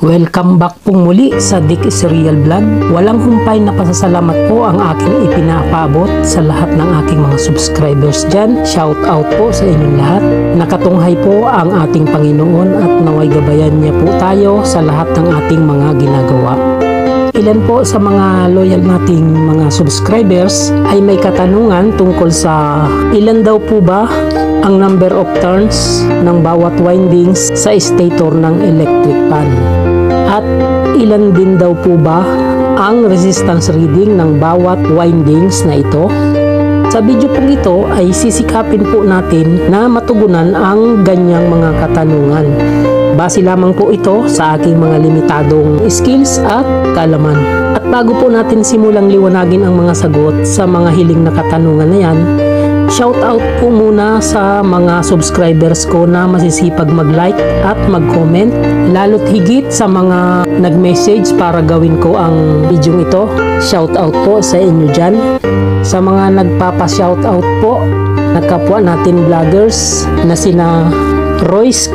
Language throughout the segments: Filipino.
Welcome back pong muli sa Dick is Real Vlog. Walang humpay na pasasalamat po ang aking ipinapaabot sa lahat ng aking mga subscribers dyan. Shout out po sa inyong lahat. Nakatunghay po ang ating Panginoon at naway gabayan niya po tayo sa lahat ng ating mga ginagawa. Ilan po sa mga loyal nating mga subscribers ay may katanungan tungkol sa ilan daw po ba ang number of turns ng bawat windings sa stator ng electric fan. At ilan din daw po ba ang resistance reading ng bawat windings na ito? Sa video pong ito ay sisikapin po natin na matugunan ang ganyang mga katanungan. Base lamang po ito sa aking mga limitadong skills at kaalaman. At bago po natin simulang liwanagin ang mga sagot sa mga hiling na katanungan na yan, shout out po muna sa mga subscribers ko na masisipag mag-like at mag-comment, lalo't higit sa mga nag-message para gawin ko ang video ito. Shout out po sa inyo dyan. Sa mga nagpapa-shout out po, nakapwa natin vloggers na sina Royce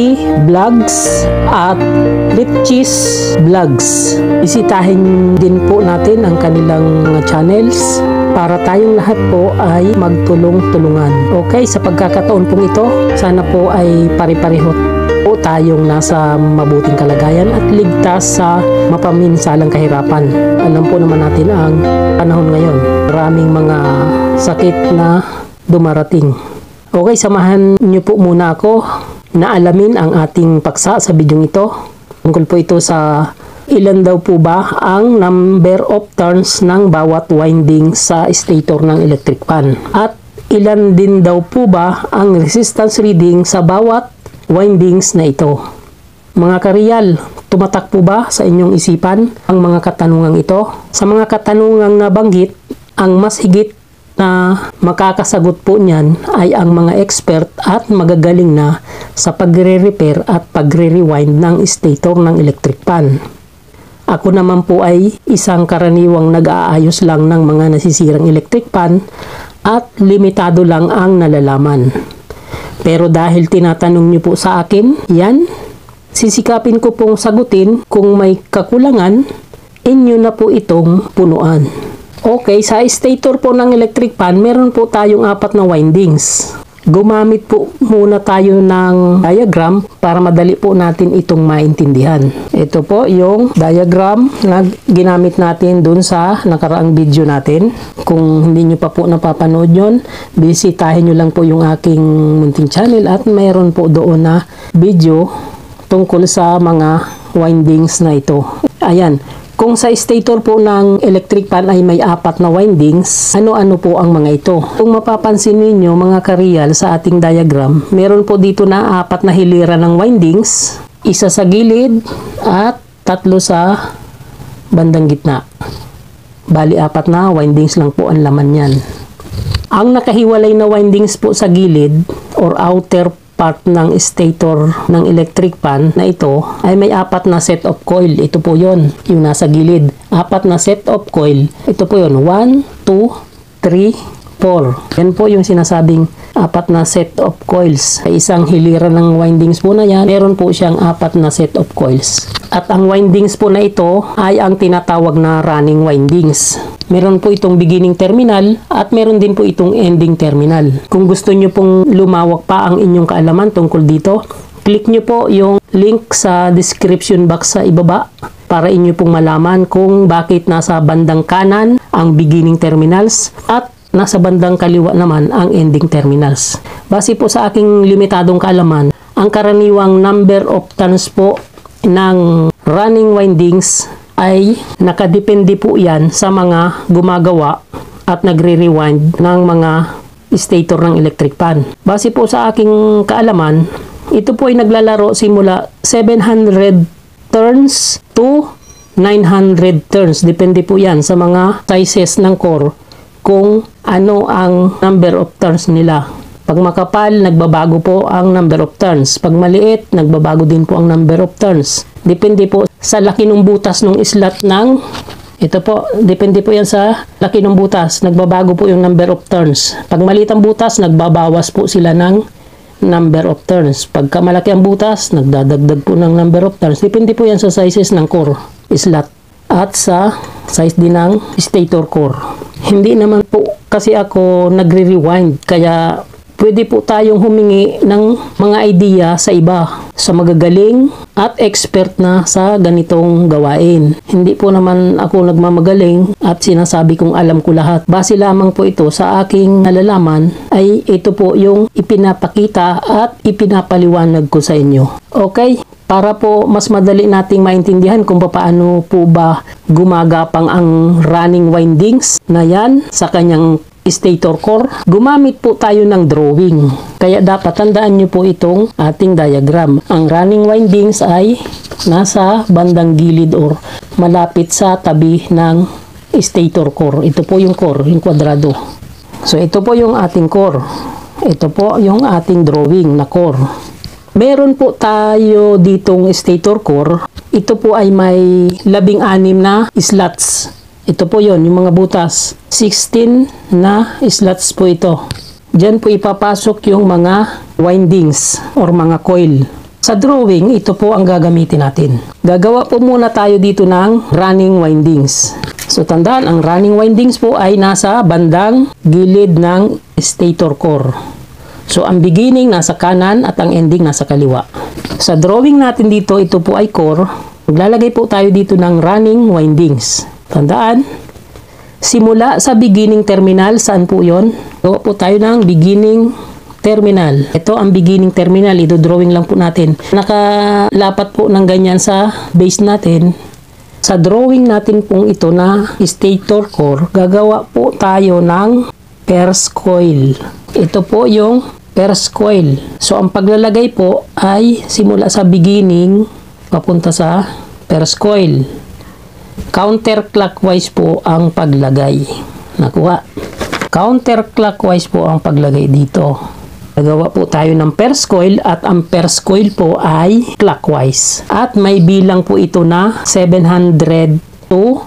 Vlogs at Richie's Vlogs. Isitahin din po natin ang kanilang mga channels para tayong lahat po ay magtulong-tulungan. Okay, sa pagkakataon pong ito, sana po ay pare-pareho po tayong nasa mabuting kalagayan at ligtas sa mapaminsalang kahirapan. Alam po naman natin ang panahon ngayon. Maraming mga sakit na dumarating. Okay, samahan niyo po muna ako na alamin ang ating paksa sa bidyong ito. Tungkol po ito sa ilan daw po ba ang number of turns ng bawat winding sa stator ng electric fan. At ilan din daw po ba ang resistance reading sa bawat windings na ito. Mga kareal, tumatak po ba sa inyong isipan ang mga katanungang ito? Sa mga katanungang nabanggit, ang mas higit na makakasagot po niyan ay ang mga expert at magagaling na sa pagre-repair at pagre-rewind ng stator ng electric fan. Ako naman po ay isang karaniwang nag-aayos lang ng mga nasisirang electric fan at limitado lang ang nalalaman. Pero dahil tinatanong niyo po sa akin, yan, sisikapin ko pong sagutin. Kung may kakulangan, inyo na po itong punuan. Okay, sa stator po ng electric fan, meron po tayong 4 na windings. Gumamit po muna tayo ng diagram para madali po natin itong maintindihan. Ito po yung diagram na ginamit natin dun sa nakaraang video natin. Kung hindi nyo pa po napapanood yun, bisitahin nyo lang po yung aking munting channel at mayroon po doon na video tungkol sa mga windings na ito. Ayan. Kung sa stator po ng electric fan ay may 4 na windings, ano-ano po ang mga ito? Kung mapapansin ninyo mga kareal sa ating diagram, meron po dito na 4 na hilera ng windings, isa sa gilid at 3 sa bandang gitna. Bali 4 na windings lang po ang laman yan. Ang nakahiwalay na windings po sa gilid or outer part ng stator ng electric fan na ito ay may 4 na set of coil. Ito po yon, yung nasa gilid. 4 na set of coil. Ito po yon, 1, 2, 3, 4. Yan po yung sinasabing 4 na set of coils. Sa isang hilira ng windings po na yan, meron po siyang 4 na set of coils. At ang windings po na ito ay ang tinatawag na running windings. Meron po itong beginning terminal at meron din po itong ending terminal. Kung gusto nyo pong lumawak pa ang inyong kaalaman tungkol dito, click nyo po yung link sa description box sa ibaba para inyo pong malaman kung bakit nasa bandang kanan ang beginning terminals at nasa bandang kaliwa naman ang ending terminals. Base po sa aking limitadong kaalaman, ang karaniwang number of turns po ng running windings ay nakadepende po yan sa mga gumagawa at nagre-rewind ng mga stator ng electric fan. Base po sa aking kaalaman, ito po ay naglalaro simula 700 turns to 900 turns. Depende po yan sa mga sizes ng core kung ano ang number of turns nila. Pag makapal, nagbabago po ang number of turns. Pag maliit, nagbabago din po ang number of turns. Depende po sa laki ng butas ng slot ng ito po. Depende po yan sa laki ng butas. Nagbabago po yung number of turns. Pag maliit ang butas, nagbabawas po sila ng number of turns. Pagka malaki ang butas, nagdadagdag po ng number of turns. Depende po yan sa sizes ng core slot at sa size din ng stator core. Hindi naman po kasi ako nagre-rewind, kaya pwede po tayong humingi ng mga idea sa iba, sa magagaling at expert na sa ganitong gawain. Hindi po naman ako nagmamagaling at sinasabi kong alam ko lahat. Base lamang po ito sa aking nalalaman, ay ito po yung ipinapakita at ipinapaliwanag ko sa inyo. Okay? Para po mas madali nating maintindihan kung paano po ba gumagapang ang running windings na yan sa kanyang stator core, gumamit po tayo ng drawing. Kaya dapat tandaan nyo po itong ating diagram. Ang running windings ay nasa bandang gilid or malapit sa tabi ng stator core. Ito po yung core, yung kwadrado. So ito po yung ating core. Ito po yung ating drawing na core. Meron po tayo ditong stator core. Ito po ay may 16 na slots. Ito po yon, yung mga butas. 16 na slots po ito. Diyan po ipapasok yung mga windings or mga coil. Sa drawing, ito po ang gagamitin natin. Gagawa po muna tayo dito ng running windings. So tandaan, ang running windings po ay nasa bandang gilid ng stator core. So ang beginning nasa kanan at ang ending nasa kaliwa. Sa drawing natin dito, ito po ay core. Maglalagay po tayo dito ng running windings. Tandaan, simula sa beginning terminal, saan po yon? Gawa po tayo ng beginning terminal. Ito ang beginning terminal, ito drawing lang po natin. Nakalapat po ng ganyan sa base natin. Sa drawing natin pong ito na stator core, gagawa po tayo ng first coil. Ito po yung first coil. So ang paglalagay po ay simula sa beginning papunta sa first coil. Counterclockwise po ang paglagay. Nakuha. Counterclockwise po ang paglagay dito. Nagawa po tayo ng first coil at ang first coil po ay clockwise. At may bilang po ito na 700 to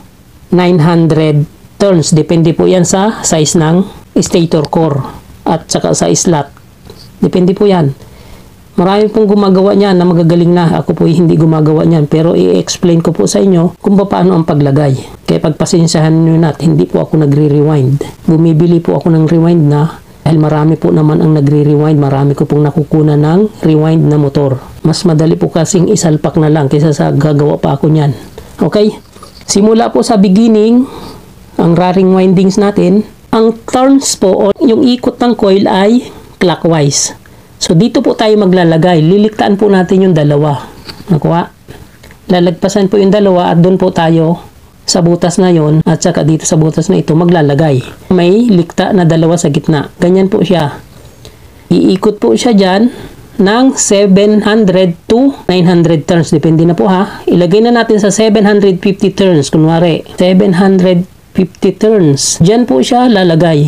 900 turns. Depende po yan sa size ng stator core at saka sa slot. Depende po yan. Marami pong gumagawa niyan na magagaling na. Ako po hindi gumagawa niyan. Pero i-explain ko po sa inyo kung paano ang paglagay. Kaya pagpasensyahan nyo natin, hindi po ako nagre-rewind. Bumibili po ako ng rewind na dahil marami po naman ang nagre-rewind. Marami ko pong nakukunan ng rewind na motor. Mas madali po kasing isalpak na lang kaysa sa gagawa pa ako niyan. Okay? Simula po sa beginning, ang running windings natin, ang turns po o yung ikot ng coil ay clockwise. So, dito po tayo maglalagay. Liliktaan po natin yung dalawa. Nakuha? Lalagpasan po yung dalawa at doon po tayo sa butas na yon at saka dito sa butas na ito maglalagay. May likta na dalawa sa gitna. Ganyan po siya. Iikot po siya dyan ng 700 to 900 turns. Depende na po ha. Ilagay na natin sa 750 turns. Kunwari, 750 turns. Dyan po siya lalagay.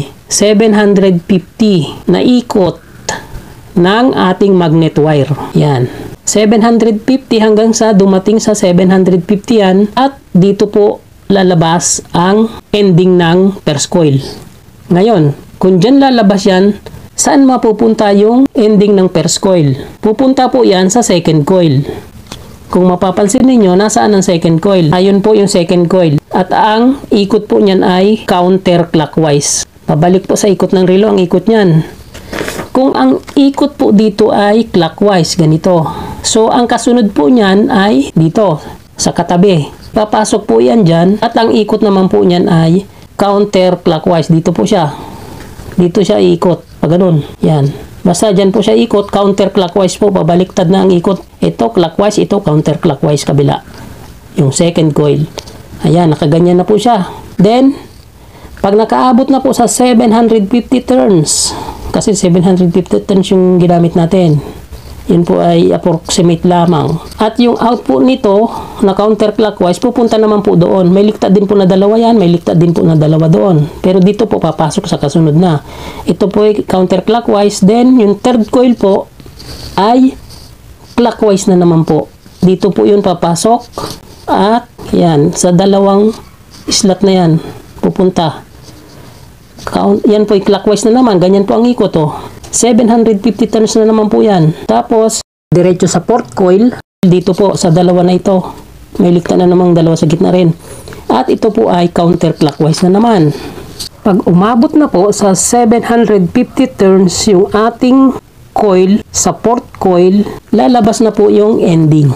750 na ikot ng ating magnet wire. Yan. 750 hanggang sa dumating sa 750 yan at dito po lalabas ang ending ng first coil. Ngayon, kung dyan lalabas yan, saan mapupunta yung ending ng first coil? Pupunta po yan sa second coil. Kung mapapansin ninyo, nasaan ang second coil? Ayun po yung second coil. At ang ikot po niyan ay counterclockwise. Pabalik po sa ikot ng relo ang ikot niyan. Kung ang ikot po dito ay clockwise, ganito. So, ang kasunod po niyan ay dito, sa katabi. Papasok po yan dyan, at ang ikot naman po niyan ay counterclockwise. Dito po siya. Dito siya ikot. Pag ganun. Yan. Basta dyan po siya ikot, counterclockwise po, babaliktad na ang ikot. Ito clockwise, ito counterclockwise kabila. Yung second coil. Ayan, nakaganyan na po siya. Then, pag nakaabot na po sa 750 turns, kasi 750 turns yung ginamit natin. Yun po ay approximate lamang. At yung output nito na counterclockwise, pupunta naman po doon. May liktad din po na dalawa yan, may liktad din po na dalawa doon. Pero dito po papasok sa kasunod na. Ito po ay counterclockwise. Then yung third coil po ay clockwise na naman po. Dito po yun papasok. At yan, sa dalawang slot na yan, pupunta. Yan po ay clockwise na naman. Ganyan po ang ikot oh. 750 turns na naman po yan. Tapos, diretso sa fourth coil, dito po sa dalawa na ito. May likta na namang dalawa sa gitna rin. At ito po ay counterclockwise na naman. Pag umabot na po sa 750 turns yung ating coil sa fourth coil, lalabas na po yung ending.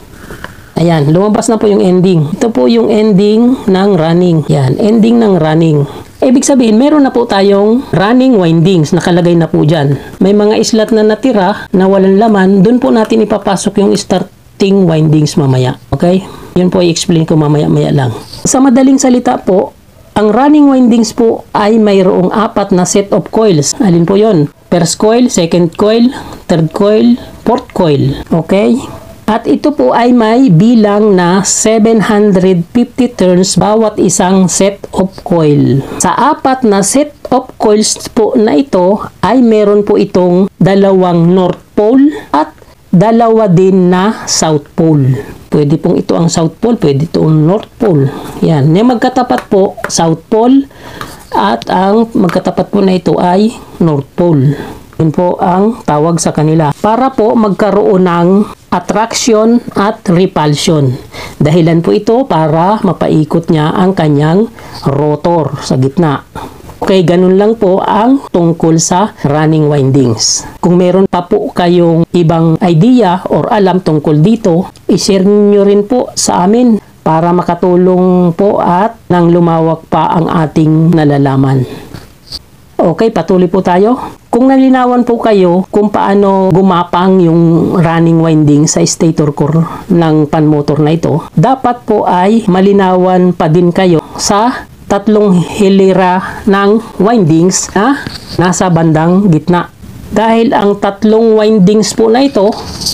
Ayan, lumabas na po yung ending. Ito po yung ending ng running. Yan, ending ng running. Ibig sabihin, meron na po tayong running windings. Nakalagay na po dyan. May mga slot na natira na walang laman. Doon po natin ipapasok yung starting windings mamaya. Okay? Yun po i-explain ko mamaya-maya lang. Sa madaling salita po, ang running windings po ay mayroong 4 na set of coils. Alin po yon? First coil, second coil, third coil, fourth coil. Okay? At ito po ay may bilang na 750 turns bawat isang set of coil. Sa 4 na set of coils po na ito ay meron po itong dalawang north pole at dalawa din na south pole. Pwede pong ito ang south pole, pwede ito ang north pole. Yan. Yung magkatapat po, south pole at ang magkatapat po na ito ay north pole. Yun po ang tawag sa kanila. Para po magkaroon ng attraction at repulsion. Dahilan po ito para mapaikot niya ang kanyang rotor sa gitna. Okay, ganun lang po ang tungkol sa running windings. Kung meron pa po kayong ibang idea or alam tungkol dito, i-share nyo rin po sa amin para makatulong po at nang lumawak pa ang ating nalalaman. Okay, patuloy po tayo. Kung nalinawan po kayo kung paano gumapang yung running winding sa stator core ng panmotor na ito, dapat po ay malinawan pa din kayo sa tatlong hilera ng windings na nasa bandang gitna. Dahil ang tatlong windings po na ito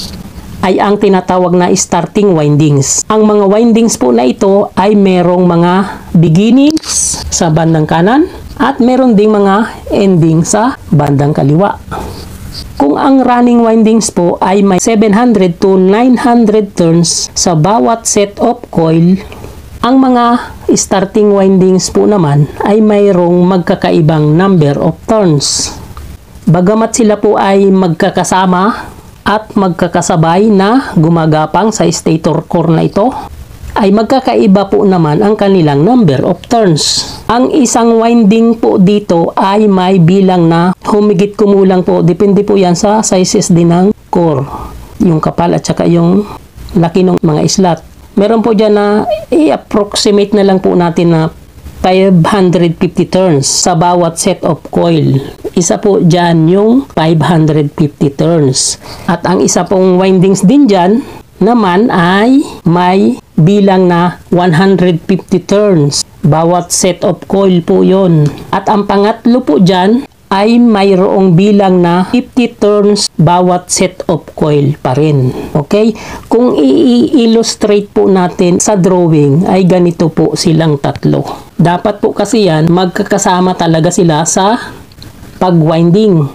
ay ang tinatawag na starting windings. Ang mga windings po na ito ay merong mga beginnings sa bandang kanan at meron ding mga ending sa bandang kaliwa. Kung ang running windings po ay may 700 to 900 turns sa bawat set of coil, ang mga starting windings po naman ay mayroong magkakaibang number of turns. Bagamat sila po ay magkakasama at magkakasabay na gumagapang sa stator core na ito, ay magkakaiba po naman ang kanilang number of turns. Ang isang winding po dito ay may bilang na humigit kumulang po, depende po yan sa sizes din ng core, yung kapal at saka yung laki ng mga slot. Meron po dyan na i-approximate na lang po natin na 550 turns sa bawat set of coil. Isa po dyan yung 550 turns. At ang isa pong windings din dyan naman ay may bilang na 150 turns. Bawat set of coil po yon. At ang pangatlo po dyan ay mayroong bilang na 50 turns bawat set of coil pa rin. Okay? Kung i-illustrate po natin sa drawing ay ganito po silang tatlo. Dapat po kasi yan magkakasama talaga sila sa pag-winding.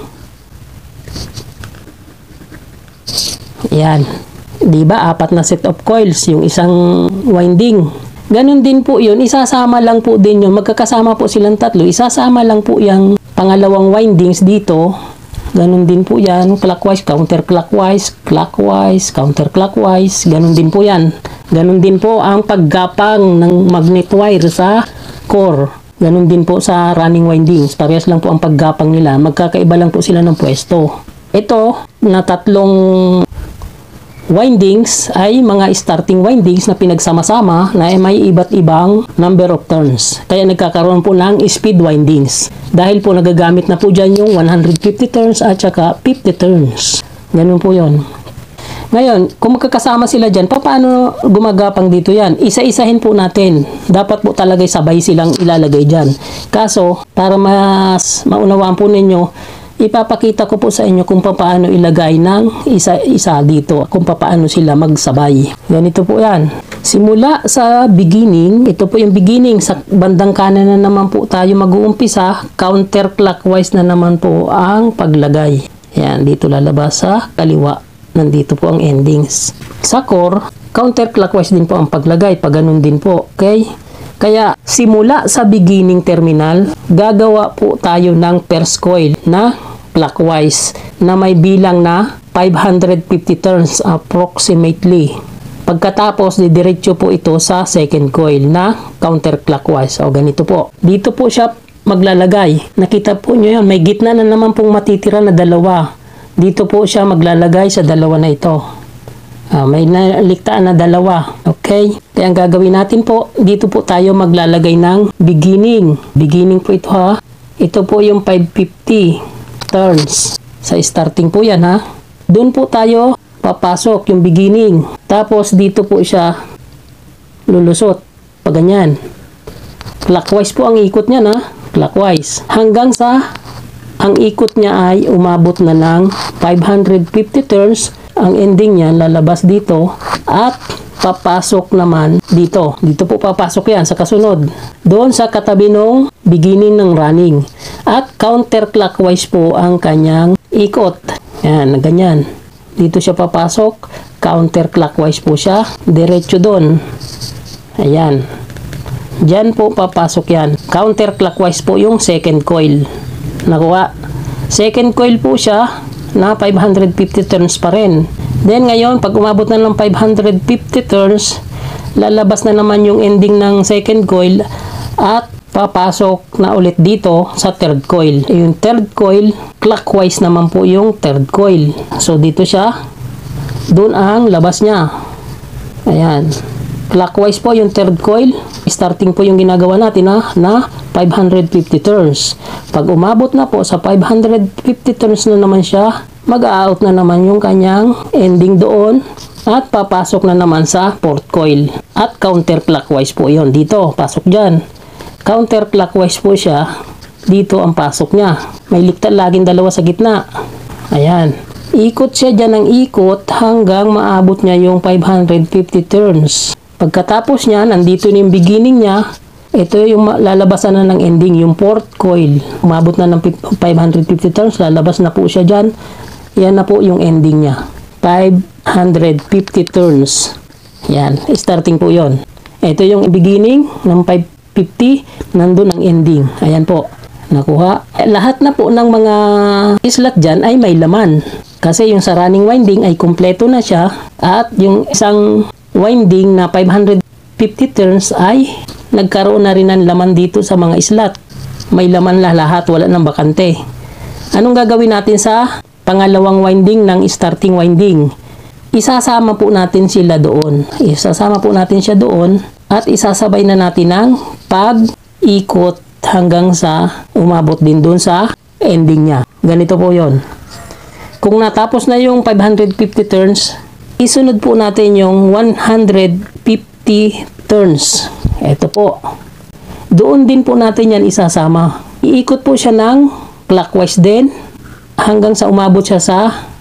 Yan. Diba? 4 na set of coils yung isang winding. Ganun din po yun. Isasama lang po din yun. Magkakasama po silang tatlo. Isasama lang po yung pangalawang windings dito. Ganun din po yan. Clockwise, counterclockwise, clockwise, counterclockwise. Ganun din po yan. Ganun din po ang paggapang ng magnet wire sa core. Ganun din po sa running windings. Parehas lang po ang paggapang nila. Magkakaiba lang po sila ng pwesto. Ito na tatlong windings ay mga starting windings na pinagsama-sama na may iba't ibang number of turns. Kaya nagkakaroon po ng speed windings. Dahil po nagagamit na po dyan yung 150 turns at saka 50 turns. Ganun po yon. Ngayon, kung magkakasama sila dyan, paano gumagapang dito yan? Isa-isahin po natin. Dapat po talaga sabay silang ilalagay dyan. Kaso, para mas maunawaan po ninyo, ipapakita ko po sa inyo kung paano ilagay ng isa-isa dito, kung paano sila magsabay. Ganito po yan. Simula sa beginning, ito po yung beginning, sa bandang kanan na naman po tayo mag-uumpisa, counterclockwise na naman po ang paglagay. Yan, dito lalabas sa kaliwa. Nandito po ang endings. Sa core, counterclockwise din po ang paglagay, pag ganun din po. Okay? Kaya simula sa beginning terminal, gagawa po tayo ng first coil na counterclockwise na may bilang na 550 turns approximately. Pagkatapos, didiretso po ito sa second coil na counterclockwise. O ganito po. Dito po siya maglalagay. Nakita po nyo yun, may gitna na naman pong matitira na dalawa. Dito po siya maglalagay sa dalawa na ito. May naliktaan na dalawa. Okay? Kaya ang gagawin natin po, dito po tayo maglalagay ng beginning. Beginning po ito ha. Ito po yung 550 turns. Sa starting po yan ha. Doon po tayo papasok yung beginning. Tapos dito po siya lulusot. Pag ganyan. Clockwise po ang ikot niya na. Clockwise. Hanggang sa ang ikot niya ay umabot na ng 550 turns. Ang ending niya lalabas dito at papasok naman dito. Dito po papasok yan sa kasunod. Doon sa katabi ng beginning ng running. At counterclockwise po ang kanyang ikot. Yan, ganyan. Dito siya papasok. Counterclockwise po siya. Diretso doon. Ayan. Diyan po papasok yan. Counterclockwise po yung second coil. Nakuha. Second coil po siya na 550 turns pa rin. Then ngayon, pag umabot na ng 550 turns, lalabas na naman yung ending ng second coil at papasok na ulit dito sa third coil. Yung third coil, clockwise naman po yung third coil. So dito siya, doon ang labas niya. Ayan. Clockwise po yung third coil. Starting po yung ginagawa natin na 550 turns. Pag umabot na po sa 550 turns na naman siya, mag-out na naman yung kanyang ending doon at papasok na naman sa fourth coil. At counterclockwise po yon dito. Pasok dyan. Counterclockwise po siya. Dito ang pasok niya. May liktad laging dalawa sa gitna. Ayan. Ikot siya dyan ng ikot hanggang maabot niya yung 550 turns. Pagkatapos niya, nandito na yung beginning niya. Ito yung lalabasan na ng ending, yung fourth coil. Umabot na ng 550 turns, lalabas na po siya dyan. Yan na po yung ending niya. 550 turns. Yan, starting po yon. Ito yung beginning ng 550, nandun ang ending. Ayan po, nakuha. Lahat na po ng mga islat dyan ay may laman. Kasi yung sa running winding ay kumpleto na siya. At yung isang winding na 550 turns ay nagkaroon na rin ng laman dito sa mga islat. May laman lahat, wala nang bakante. Anong gagawin natin sa pangalawang winding ng starting winding? Isasama po natin sila doon. Isasama po natin siya doon at isasabay na natin ang pag-ikot hanggang sa umabot din doon sa ending niya. Ganito po yon. Kung natapos na yung 550 turns, isunod po natin yung 150 turns. Ito po. Doon din po natin yan isasama. Iikot po siya ng clockwise din hanggang sa umabot siya sa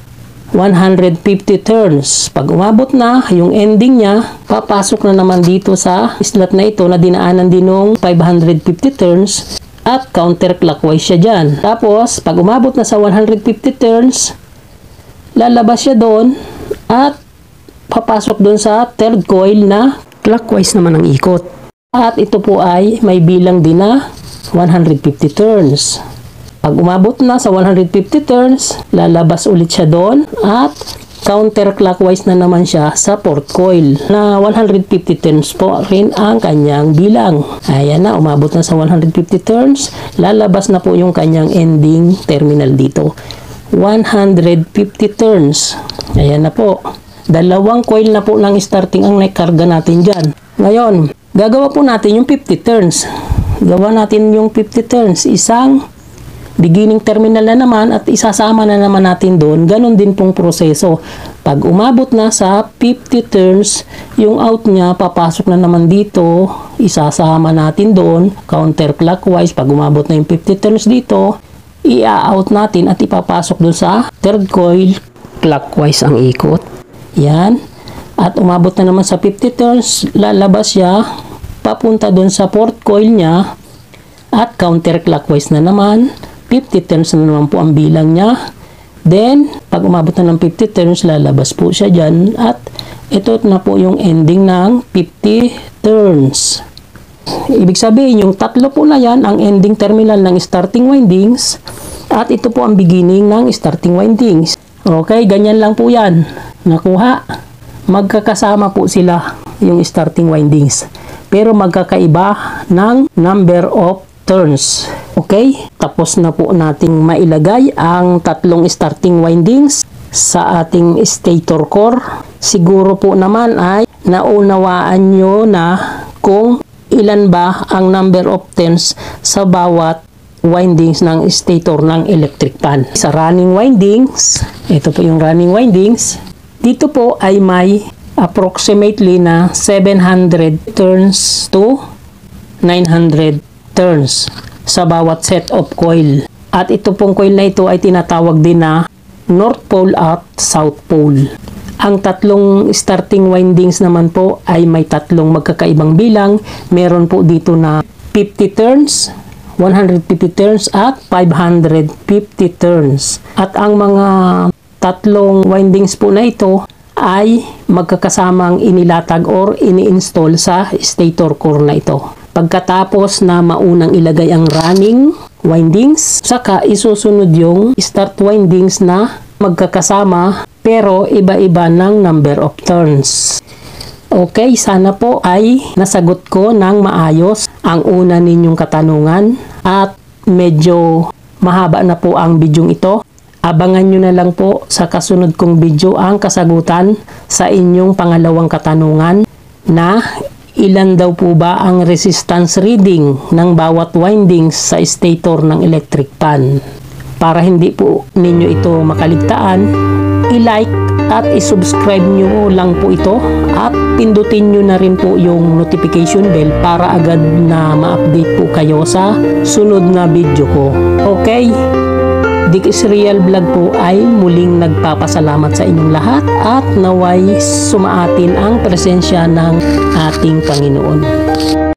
150 turns. Pag umabot na, yung ending niya, papasok na naman dito sa slot na ito na dinaanan din ng 550 turns at counterclockwise siya dyan. Tapos, pag umabot na sa 150 turns, lalabas siya doon at papasok doon sa third coil na clockwise naman ang ikot. At ito po ay may bilang din na 150 turns. Pag umabot na sa 150 turns, lalabas ulit siya doon at counterclockwise na naman siya sa fourth coil na 150 turns po rin ang kanyang bilang. Ayan na, umabot na sa 150 turns, lalabas na po yung kanyang ending terminal dito. 150 turns. Ayan na po. Dalawang coil na po ng starting ang naikarga natin dyan. Ngayon, gagawa po natin yung 50 turns. Gawa natin yung 50 turns. Isang beginning terminal na naman at isasama na naman natin doon. Ganon din pong proseso. Pag umabot na sa 50 turns, yung out niya papasok na naman dito. Isasama natin doon. Counterclockwise. Pag umabot na yung 50 turns dito, i-out natin at ipapasok doon sa third coil. Clockwise ang ikot. Yan. At umabot na naman sa 50 turns, lalabas siya papunta doon sa fourth coil niya at counterclockwise na naman. 50 turns na naman po ang bilang niya. Then, pag umabot na ng 50 turns, lalabas po siya dyan. At ito na po yung ending ng 50 turns. Ibig sabihin, yung tatlo po na yan, ang ending terminal ng starting windings, At ito po ang beginning ng starting windings. Okay, ganyan lang po yan. Nakuha. Magkakasama po sila yung starting windings. Pero magkakaiba ng number of turns. Okay, tapos na po nating mailagay ang tatlong starting windings sa ating stator core. Siguro po naman ay naunawaan nyo na kung ilan ba ang number of turns sa bawat windings ng stator ng electric fan. Sa running windings, ito po yung running windings, dito po ay may approximately na 700 turns to 900 turns sa bawat set of coil. At ito pong coil na ito ay tinatawag din na North Pole at South Pole. Ang tatlong starting windings naman po ay may tatlong magkakaibang bilang. Meron po dito na 50 turns, 150 turns at 550 turns. At ang mga tatlong windings po na ito ay magkakasamang inilatag or ini-install sa stator core na ito. Pagkatapos na maunang ilagay ang running windings, saka isusunod yung start windings na magkakasama pero iba-iba ng number of turns. Okay, sana po ay nasagot ko ng maayos ang una ninyong katanungan at medyo mahaba na po ang bidyong ito. Abangan nyo na lang po sa kasunod kong video ang kasagutan sa inyong pangalawang katanungan na ilan daw po ba ang resistance reading ng bawat windings sa stator ng electric fan. Para hindi po ninyo ito makaligtaan, i-like at i-subscribe nyo lang po ito at pindutin nyo na rin po yung notification bell para agad na ma-update po kayo sa sunod na video ko. Okay? Dick Israel Vlog po ay muling nagpapasalamat sa inyong lahat at naway sumaatin ang presensya ng ating Panginoon.